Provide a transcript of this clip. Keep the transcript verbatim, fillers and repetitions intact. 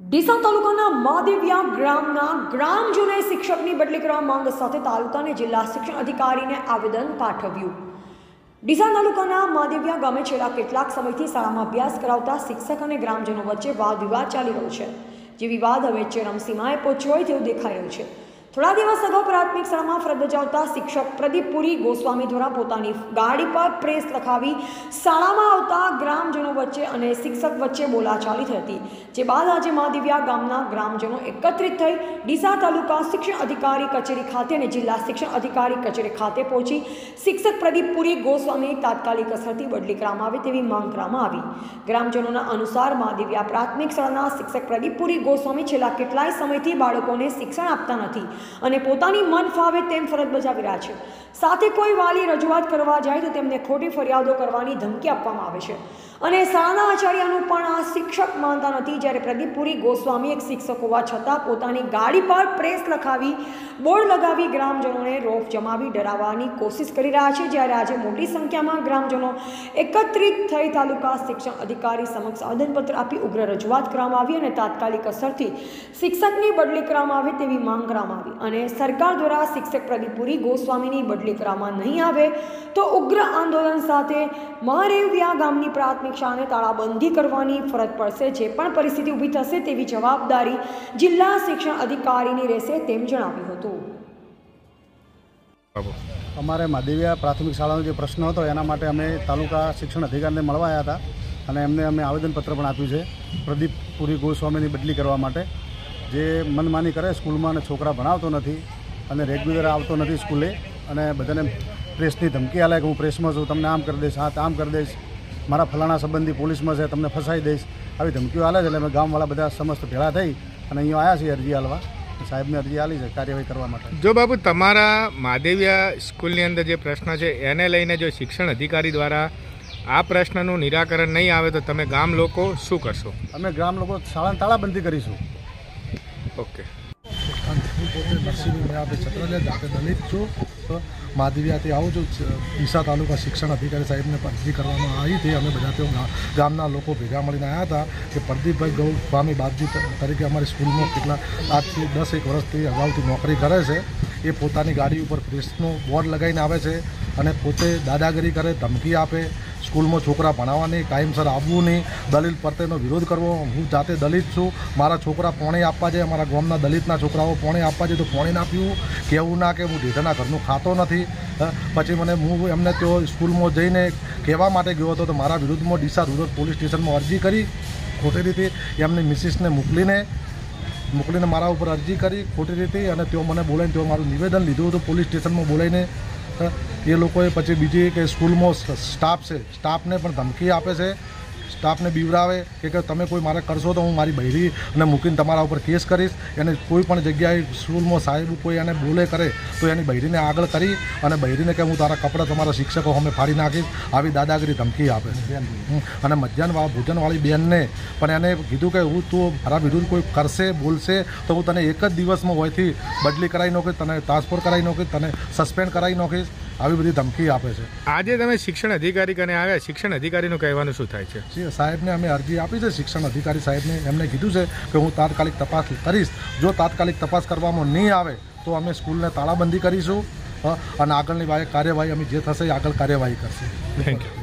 ડીસા તાલુકાના માદેવિયા ગ્રામના ગ્રામજનોએ શિક્ષકની બદલી કરવા માંગ સાથે તાલુકા અને જિલ્લા શિક્ષણ અધિકારીને આવેદન પાઠવ્યું। ડીસા તાલુકાના માદેવિયા ગામે છેલ્લા કેટલાક સમયથી શાળામાં અભ્યાસ કરાવતા શિક્ષક અને ગ્રામજનો વચ્ચે વાદ વિવાદ ચાલી રહ્યો છે, જે વિવાદ હવે ચરમસીમાએ પહોંચ્યો હોય તેવું દેખાઈ રહ્યું છે। થોડા દિવસ અગાઉ પ્રાથમિક શાળામાં ફરજ બજાવતા શિક્ષક પ્રદીપ પુરી ગોસ્વામી દ્વારા પોતાની ગાડી પર પ્રેસ લખાવી શાળામાં આવતા ગ્રામજનો વચ્ચે અને શિક્ષક વચ્ચે બોલાચાલી થઈ હતી, જે બાદ આજે માદેવિયા ગામના ગ્રામજનો એકત્રિત થઈ ડીસા તાલુકા શિક્ષણ અધિકારી કચેરી ખાતે અને જિલ્લા શિક્ષણ અધિકારી કચેરી ખાતે પહોંચી શિક્ષક પ્રદીપ પુરી ગોસ્વામીની તાત્કાલિક અસરથી બદલી કરવામાં આવે તેવી માંગ કરવામાં આવી। ગ્રામજનોના અનુસાર માદેવિયા પ્રાથમિક શાળાના શિક્ષક પ્રદીપ પુરી ગોસ્વામી છેલ્લા કેટલાય સમયથી બાળકોને શિક્ષણ આપતા નથી અને પોતાની મન ફાવે તેમ ફરજ બજાવી રહ્યા છે। સાથે કોઈ વાલી રજૂઆત કરવા જાય તો તેમને ખોટી ફરિયાદો કરવાની ધમકી આપવામાં આવે છે અને શાળાના આચાર્યનું પણ આ શિક્ષક માનતા નથી। જ્યારે પ્રદીપ પુરી ગોસ્વામી એક શિક્ષક હોવા છતાં પોતાની ગાડી પર પ્રેસ લખાવી બોર્ડ લગાવી ગ્રામજનોને રોફ જમાવી ડરાવવાની કોશિશ કરી રહ્યા છે। જ્યારે આજે મોટી સંખ્યામાં ગ્રામજનો એકત્રિત થઈ તાલુકા શિક્ષણ અધિકારી સમક્ષ આવેદનપત્ર આપી ઉગ્ર રજૂઆત કરવામાં આવી અને તાત્કાલિક અસરથી શિક્ષકની બદલી કરવામાં આવે તેવી માંગ કરવામાં આવી અને સરકાર દ્વારા શિક્ષક પ્રદીપ પુરી ગોસ્વામીની બદલી કરવામાં નહીં આવે તો ઉગ્ર આંદોલન સાથે માદેવિયા ગામની પ્રાથમિક શાળાને તાળાબંધી કરવાની ફરજ પડશે। જે પણ પરિસ્થિતિ ઊભી થશે તેવી જવાબદારી જિલ્લા શિક્ષણ અધિકારીની રહેશે તેમ જણાવ્યું હતું। અમારે માદેવિયા પ્રાથમિક શાળાનો જે પ્રશ્ન હતો એના માટે અમે તાલુકા શિક્ષણ અધિકારીને મળવા આવ્યા હતા અને એમને અમે આવેદનપત્ર પણ આપ્યું છે પ્રદીપ પુરી ગોસ્વામીની બદલી કરવા માટે। જે મનમાની કરે સ્કૂલમાં અને છોકરા ભણાવતો નથી અને રેગ્યુલર આવતો નથી સ્કૂલે અને બધાને પ્રેસની ધમકી આલે કે હું પ્રેસમાં છું, તમને આમ કરી દઈશ, હા આમ કરી દઈશ, મારા ફલાણા સંબંધી પોલીસમાં છે, તમને ફસાઈ દઈશ, આવી ધમકીઓ આલે છે। એટલે અમે ગામવાળા બધા સમસ્ત ભેળા થઈ અને અહીંયા આવ્યા છીએ અરજી આલવા, સાહેબને અરજી આલી છે કાર્યવાહી કરવા માટે। જો બાબુ તમારા માદેવિયા સ્કૂલની અંદર જે પ્રશ્ન છે એને લઈને જો શિક્ષણ અધિકારી દ્વારા આ પ્રશ્નનું નિરાકરણ નહીં આવે તો તમે ગામ લોકો શું કરશો? અમે ગામ લોકો શાળાની તાળાબંધી કરીશું। ઓકે। છત્રલે જાતે દલિત છું, માદેવિયાથી આવું છું। ડીસા તાલુકા શિક્ષણ અધિકારી સાહેબને અરજી કરવામાં આવી હતી। અમે બધા તેઓ ગામના લોકો ભેગા મળીને આવ્યા હતા કે પ્રદીપભાઈ ગૌસ્વામી બાપજી તરીકે અમારી સ્કૂલમાં કેટલા આજથી દસ એક વર્ષથી અગાઉથી નોકરી કરે છે। એ પોતાની ગાડી ઉપર પ્રેસનું બોર્ડ લગાવીને આવે છે અને પોતે દાદાગીરી કરે, ધમકી આપે, સ્કૂલમાં છોકરા ભણાવવા નહીં, ટાઈમસર આવવું નહીં, દલિત પ્રત્યેનો વિરોધ કરવો। હું જાતે દલિત છું, મારા છોકરા પોણે આપવા જાય, અમારા ગામના દલિતના છોકરાઓ પોણે આપવા જાય તો પોણે ના પીવું, કહેવું ના કે હું ઢેઢાના ઘરનું ખાતો નથી। પછી મને હું એમને તેઓ સ્કૂલમાં જઈને કહેવા માટે ગયો હતો તો મારા વિરુદ્ધમાં ડીસા રૂરલ પોલીસ સ્ટેશનમાં અરજી કરી, ખોટી રીતે એમની મિસિસને મોકલીને મોકલીને મારા ઉપર અરજી કરી ખોટી રીતે અને તેઓ મને બોલાવીને તેઓ મારું નિવેદન લીધું હતું પોલીસ સ્ટેશનમાં બોલાવીને। એ લોકોએ પછી બીજી કે સ્કૂલમાં સ્ટાફ છે, સ્ટાફને પણ ધમકી આપે છે, સ્ટાફને બીવડાવે કે તમે કોઈ મારે કરશો તો હું મારી બૈરી અને મૂકીને તમારા ઉપર કેસ કરીશ। એને કોઈ પણ જગ્યાએ સ્કૂલમાં સાહેબ કોઈ એને બોલે કરે તો એની બૈરીને આગળ કરી અને બૈરીને કે હું તારા કપડાં તમારા શિક્ષકો અમે ફાડી નાખીશ, આવી દાદાગીરી ધમકી આપે છે। અને મધ્યાહન ભોજનવાળી બહેનને પણ એને કીધું કે હું તું મારા વિરુદ્ધ કોઈ કરશે બોલશે તો હું તને એક જ દિવસમાં હોયથી બદલી કરાવી નાખીશ, તને ટ્રાન્સફર કરાવી નાખીશ, તને સસ્પેન્ડ કરાવી નાખીશ, આવી બધી ધમકી આપે છે। આજે તમે શિક્ષણ અધિકારી કને આવ્યા, શિક્ષણ અધિકારીનું કહેવાનું શું થાય છે? સાહેબને અમે અરજી આપી છે શિક્ષણ અધિકારી સાહેબને, એમને કીધું છે કે હું તાત્કાલિક તપાસ કરીશ, જો તાત્કાલિક તપાસ કરવામાં નહીં આવે તો અમે સ્કૂલને તાળાબંધી કરીશું અને આગળની કાર્યવાહી અમે જે થશે એ આગળ કાર્યવાહી કરશે। Thank you.